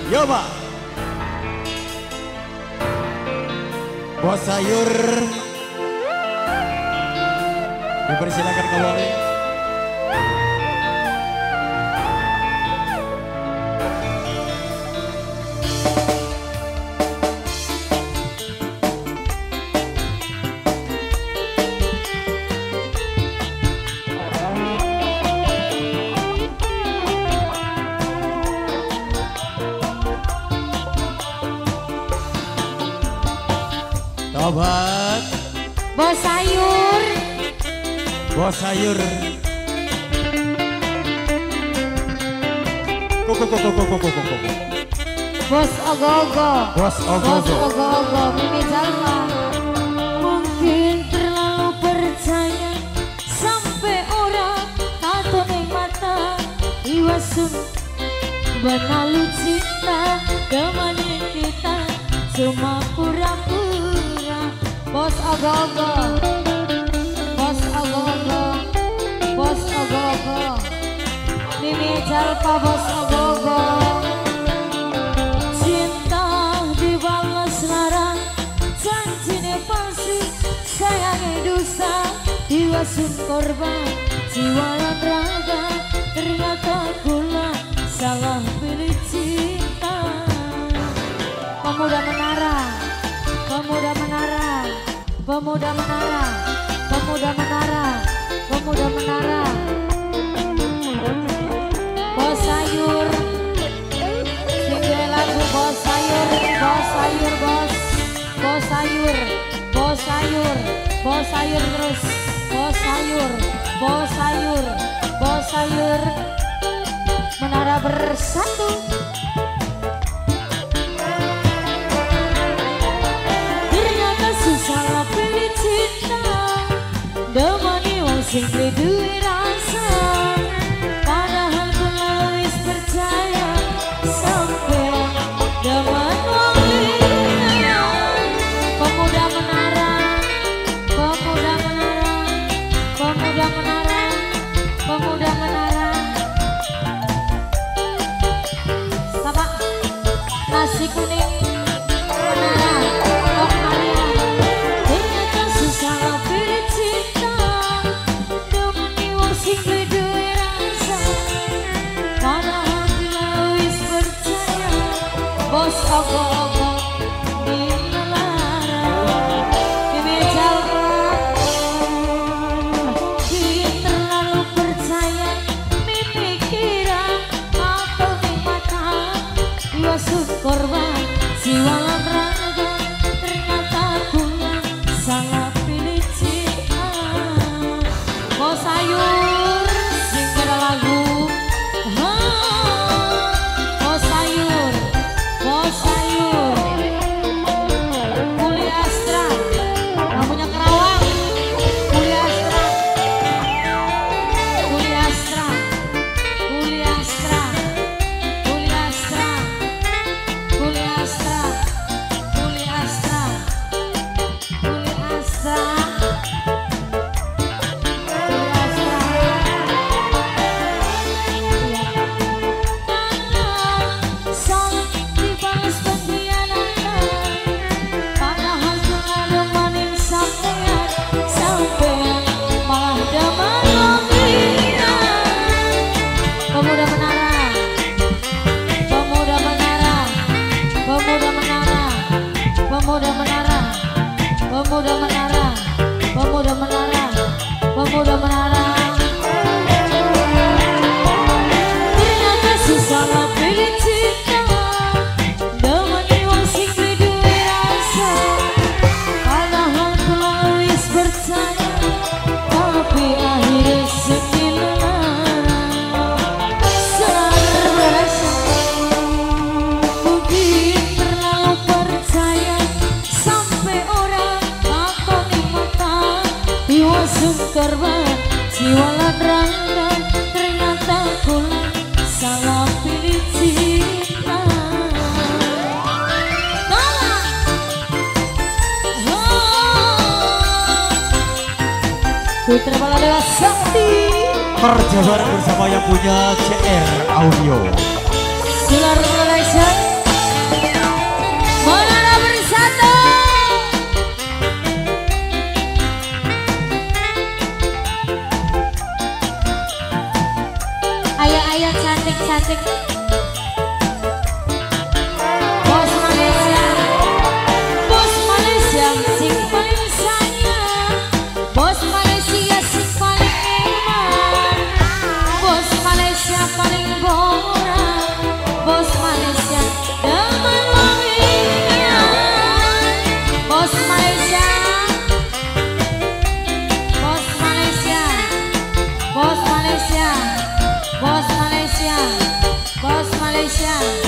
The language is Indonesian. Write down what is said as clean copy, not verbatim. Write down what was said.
Yo Pak. Bos sayur. Dipersilakan kembali. Tobat. Bos sayur. Bos sayur. Koko. Bos ogo-ogo. Bos ogo-ogo. Mimi Jalma. Mungkin terlalu percaya sampai orang tato ning mata iwasun benalu cinta temani kita cuma pura-pura. Bos ogo-ogo. Bos ogo-ogo. Bos ogo-ogo. Mimi Jalpa bos ogo-ogo. Cinta dibalas lara, janjine palsu, sayangnya dosa, diwasun korban, jiwa dan raga, ternyata kula salah pilih cinta. Pemuda menara, pemuda menara, pemuda menara, pemuda menara, pemuda menara. Bos sayur, tinggal lagu bos sayur, bos sayur, bos sayur, bos sayur, bos sayur terus, bos sayur, bos sayur, bos sayur, menara bersatu. Ternyata susah pilih cinta, demani wong sing duwe rasa. Padahal kula wis percaya sampai demen wong liya. Pemuda menara, pemuda menara, pemuda menara, pemuda menara. Bapak nasi kuning menara, Om Maria. Ternyata susah pilih cinta, demeni wong sing duwe rasa. Padahal kula wis percaya, bos ogo-ogo di melara. Mimi Jalma, biar terlalu percaya, mimi kira atau di mata, diwasun korban, jiwa lan raga, ternyata kula salah pilih cinta. Bos sayur, sing ada lagu. Bos sayur, bos sayur. Kuli Astra, namanya Kerawang. Kuli Astra, Kuli Astra, Kuli Astra, Kuli Astra, Kuli Astra, Kuli Astra, Kuli Astra. Pemuda menara, pemuda menara, pemuda menara, pemuda menara, pemuda menara, pemuda menara, pemuda menara. Ternyata susah pilih cinta, demeni wong sing duwe rasa. Padahal kula wis percaya, tapi akhirnya sedih lara. Mungkin terlalu percaya sampai orang takut di mata, diwasun korban, jiwa lan raga, ternyata kula salah pilih cinta. Putra Baladewa Sakti Kerja bareng bersama yang punya CR Audio. Silar Malaysia. cantik. Bos Malaysia, bos Malaysia sing paling sayang, bos Malaysia sing paling iman, bos Malaysia paling borak, bos Malaysia teman maminya, bos Malaysia, bos Malaysia, bos Malaysia, bos Malaysia, bos Malaysia.